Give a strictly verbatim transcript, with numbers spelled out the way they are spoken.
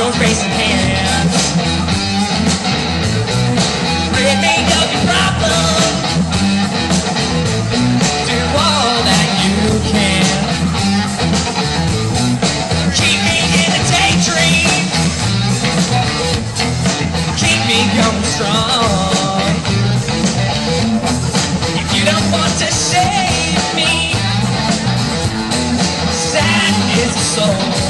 those racing hands. Rid me of your problems. Do all that you can. Keep me in a daydream. Keep me going strong. If you don't want to save me, sad is the soul.